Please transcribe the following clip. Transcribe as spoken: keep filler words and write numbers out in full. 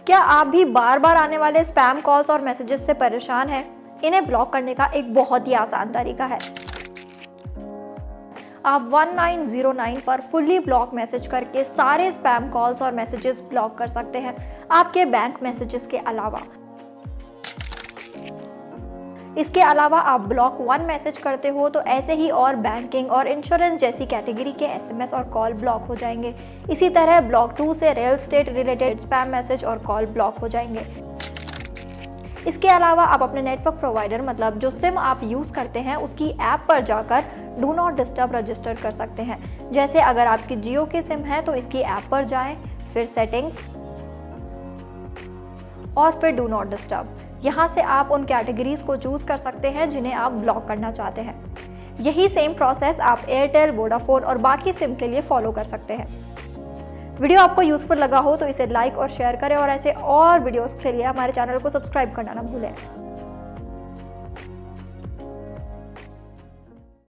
क्या आप भी बार बार आने वाले स्पैम कॉल्स और मैसेजेस से परेशान हैं? इन्हें ब्लॉक करने का एक बहुत ही आसान तरीका है। आप वन नाइन ज़ीरो नाइन पर फुल्ली ब्लॉक मैसेज करके सारे स्पैम कॉल्स और मैसेजेस ब्लॉक कर सकते हैं, आपके बैंक मैसेजेस के अलावा। इसके अलावा आप ब्लॉक वन मैसेज करते हो तो ऐसे ही और बैंकिंग और इंश्योरेंस जैसी कैटेगरी के एसएमएस और कॉल ब्लॉक हो जाएंगे। इसी तरह ब्लॉक टू से real estate related spam message और कॉल ब्लॉक हो जाएंगे। इसके अलावा आप अपने नेटवर्क प्रोवाइडर मतलब जो सिम आप यूज़ करते हैं उसकी ऐप पर जाकर डू नॉट डिस्टर्ब रजिस्टर कर सकते हैं। जैसे अगर आपकी जियो की सिम है तो इसकी ऐप पर जाएं, फिर सेटिंग्स और फिर डू नॉट डिस्टर्ब। यहाँ से आप उन कैटेगरीज को चूज़ कर सकते हैं जिन्हें आप ब्लॉक करना चाहते हैं। यही सेम प्रोसेस आप एयरटेल, वोडाफोन और बाकी सिम के लिए फॉलो कर सकते हैं। वीडियो आपको यूजफुल लगा हो तो इसे लाइक और शेयर करें और ऐसे और वीडियोस के लिए हमारे चैनल को सब्सक्राइब करना ना भूलें।